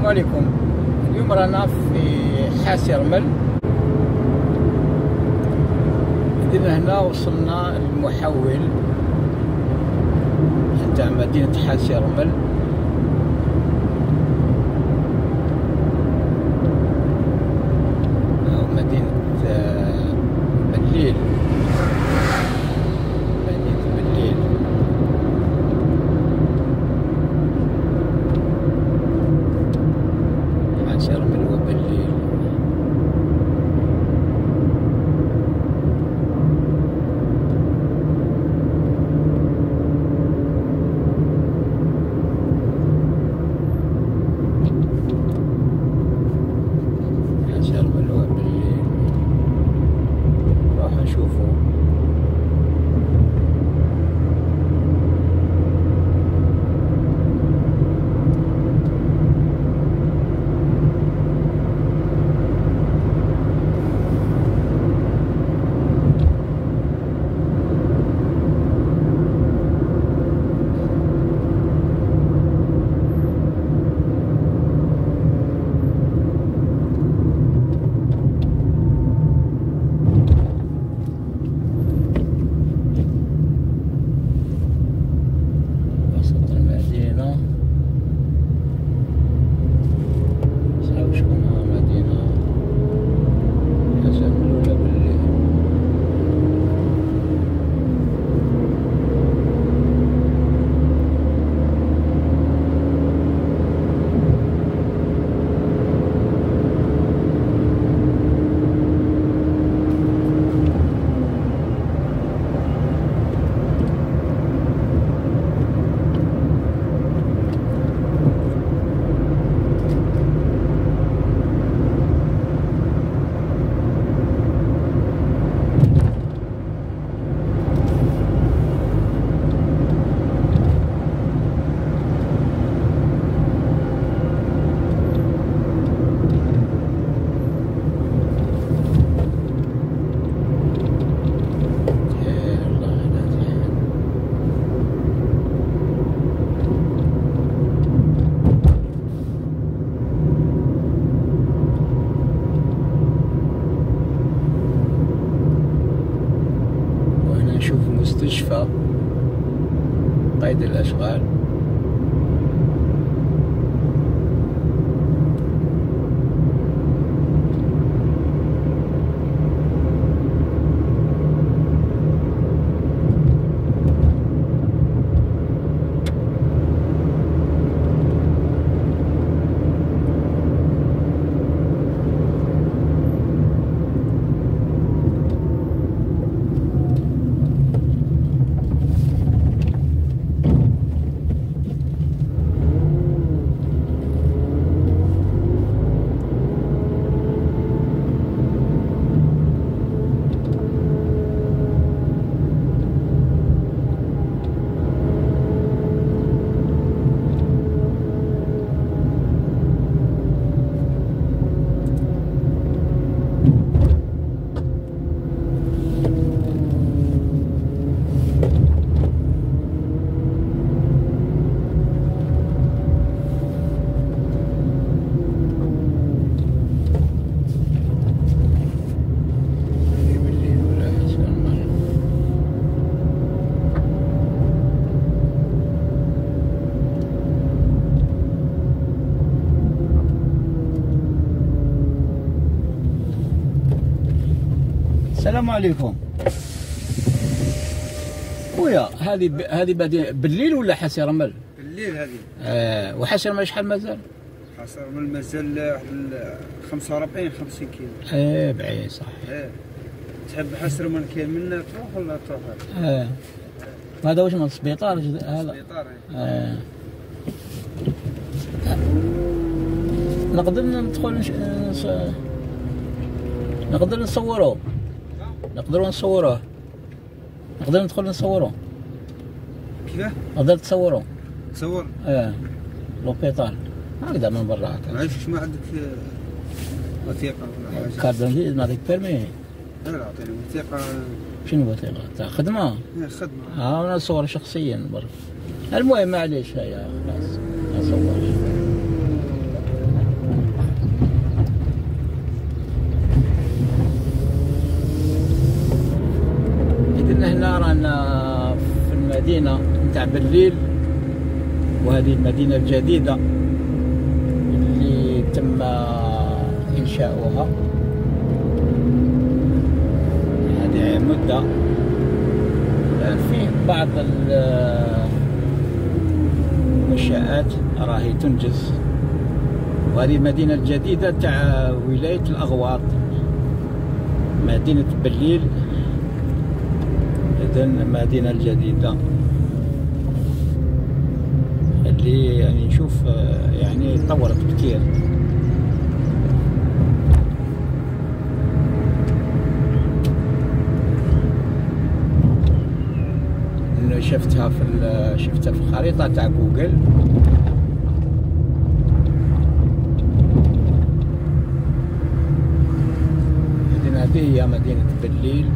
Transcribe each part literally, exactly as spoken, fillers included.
السلام عليكم. اليوم رانا في حاسي رمل. درنا هنا وصلنا للمحول تاع مدينة حاسي رمل. مدينة بليل مدينة بليل. حاسي رمل وبليل. شوفوا نشوف مستشفى قيد الأشغال. السلام عليكم خويا. هذه ب... هذه بالليل ولا حاسي رمل؟ بالليل هذه. آه وحاسي رمل شحال مازال؟ حاسي رمل مازال واحد خمسة وأربعين خمسين كيلو. ايه بعيد صح. ايه تحب حاسي رمل كاين منا تروح ولا تروح هذا؟ اه هذا واش من السبيطار هذا؟ السبيطار. اه نقدر ندخل نش... نص... نقدر نصورو نقدروا نصوروه نقدر ندخل نصوروه. كيفاه؟ نقدر تصوروا تصور؟ اه لوبيطال هكذا من برا هكا. معليش ما عندك وثيقة ولا حاجة؟ كارت دونتي نعطيك بيرمي؟ لا لا عطيني وثيقة. شنو وثيقة؟ تاع خدمة؟ ايه خدمة. ها انا نصور شخصيا برا. المهم معليش هيا خلاص نصور. أنا في المدينة نتاع بليل، وهذه المدينة الجديدة اللي تم إنشاؤها هذه مدة. الآن فيه بعض المنشآت راهي تنجز، وهذه المدينة الجديدة تاع ولاية الأغواط، مدينة بليل. إذن المدينة الجديدة اللي يعني نشوف يعني تطورت كتير. إنه شفتها في شفتها في الخريطة تاع جوجل. إذن هذه هي مدينة بليل.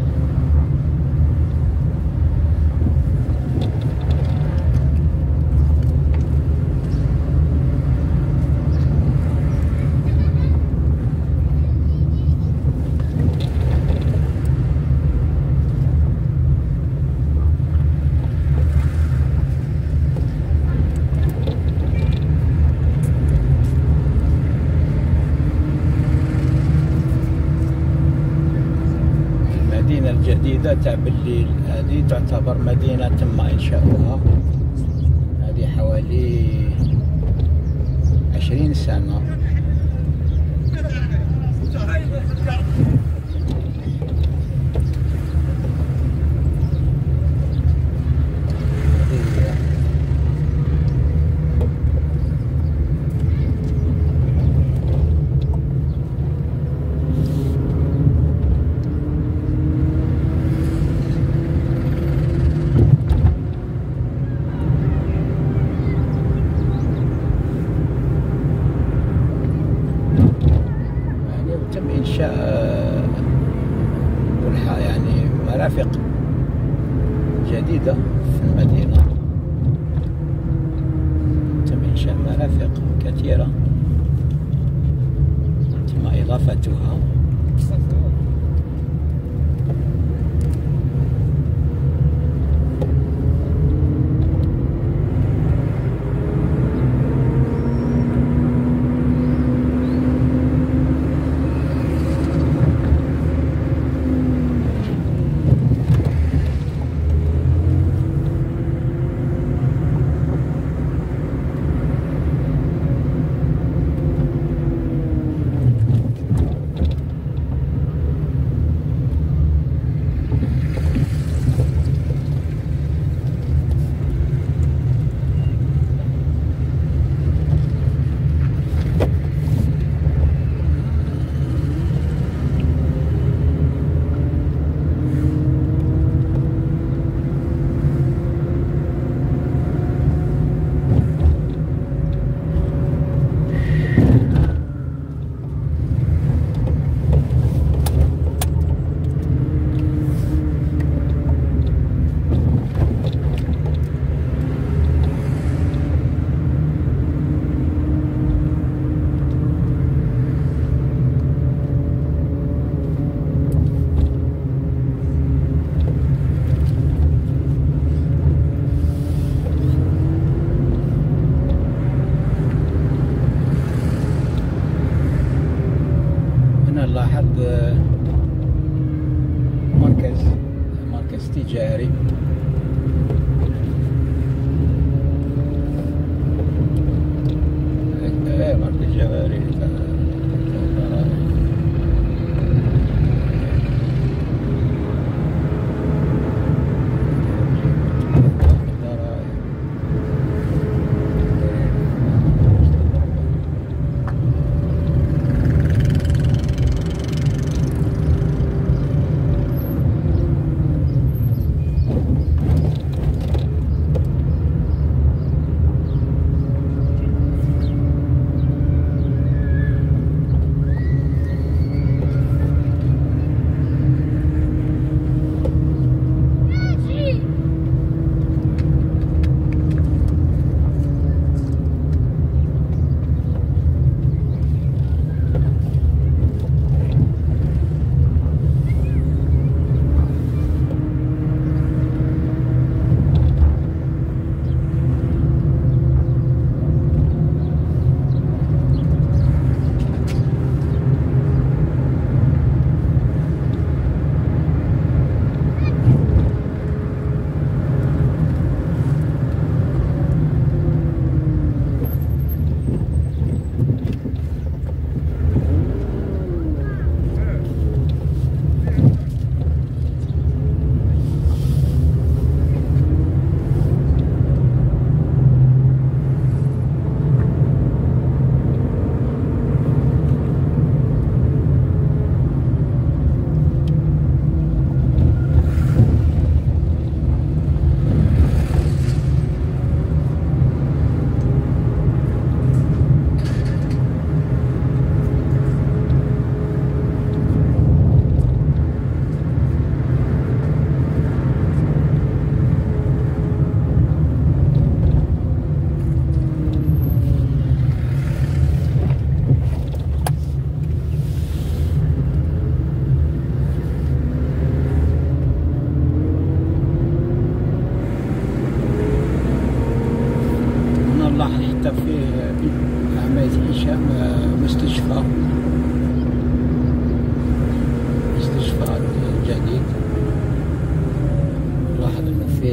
المدينة الجديدة تاع بليل هذه تعتبر مدينة تم إنشاؤها، هذه حوالي عشرين سنة. تم إنشاء يعني مرافق جديدة في المدينة، تم إنشاء مرافق كثيرة تم إضافتها. نلاحظ مركز مركز تجاري. ايه مركز تجاري.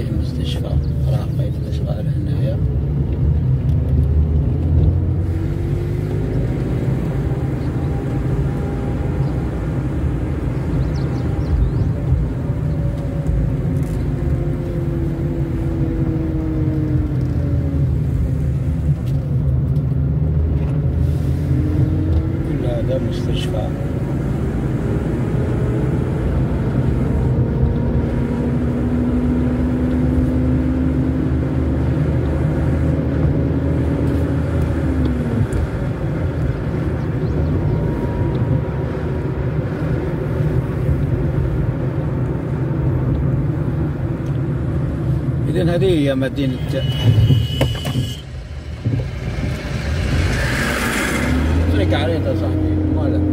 هذه المستشفى راه بقيت الاشغال هنايا. كل هذا مستشفى. إذن هذه هي مدينة طريق عريضة صاحبي مالا.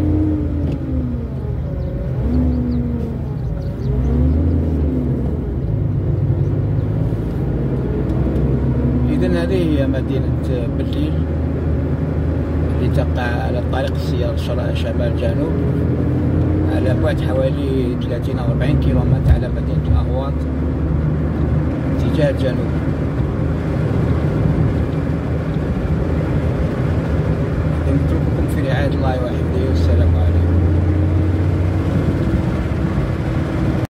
إذن هذه هي مدينة بليل اللي تقع على طريق السيار شمال جنوب على بعد حوالي ثلاثين أو أربعين كيلومتر على مدينة الأهواط اتجاه الجنوب. نترككم في رعاية الله.